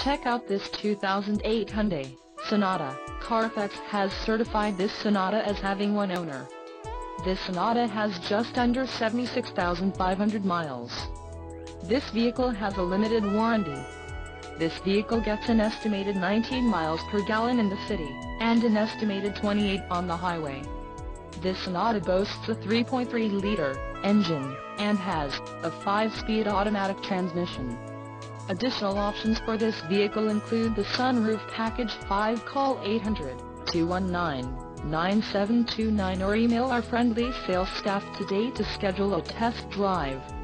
Check out this 2008 Hyundai Sonata. Carfax has certified this Sonata as having one owner. This Sonata has just under 76,500 miles. This vehicle has a limited warranty. This vehicle gets an estimated 19 miles per gallon in the city, and an estimated 28 on the highway. This Sonata boasts a 3.3-liter engine, and has a 5-speed automatic transmission. Additional options for this vehicle include the sunroof package. Call 800-219-9729 or email our friendly sales staff today to schedule a test drive.